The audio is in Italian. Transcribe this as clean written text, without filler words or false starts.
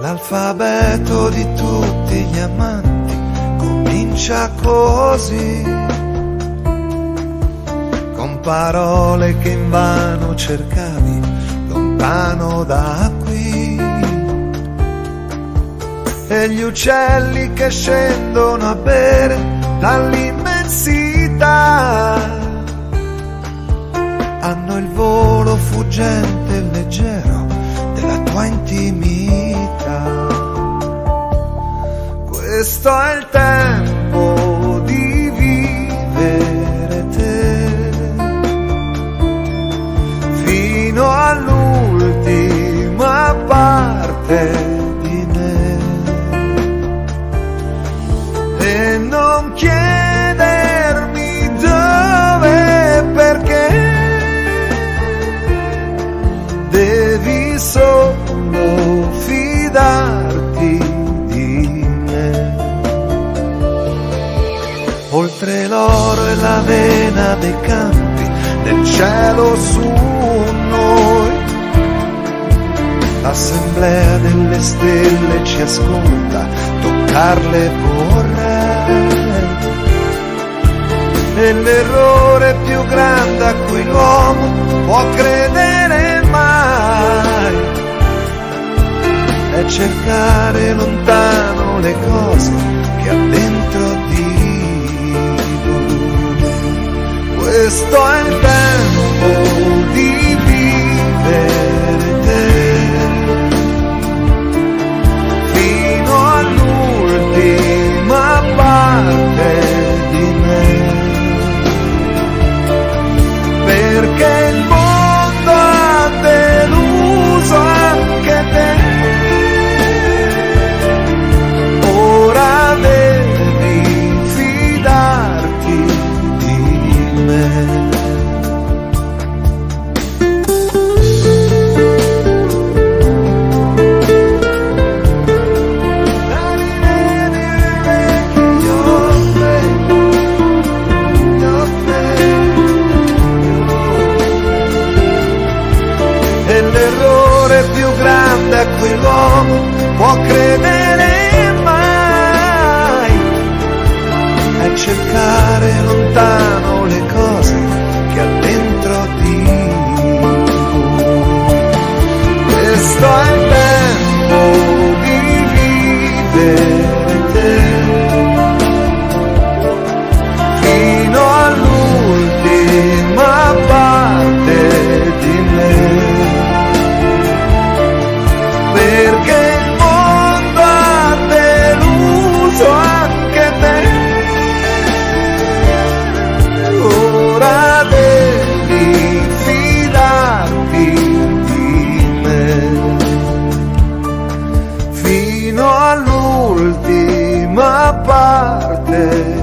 L'alfabeto di tutti gli amanti comincia così, con parole che invano cercavi lontano da qui, e gli uccelli che scendono a bere dall'immensità hanno il volo fuggente e leggero della tua intimità. Questo è il tempo di vivere te, fino all'ultima parte di me, e non chiedermi dove e perché, devi solo fidarti di me. Oltre l'oro e l'avena dei campi, del cielo su noi, l'assemblea delle stelle ci ascolta, toccarle vorrei. E l'errore più grande a cui l'uomo può credere mai è cercare lontano le cose che ha dentro di lui. Questo è il tempo di vivere te, fino all'ultima parte di me, perché il mondo ha deluso anche te. Ora devi fidarti di me. A cui l'uomo può credere mai è cercare lontano le cose che ha dentro di lui. Questo è il tempo di vivere te, fino all'ultima parte di me, perché il mondo ha deluso anche te. Ora devi fidarti di me, fino all'ultima parte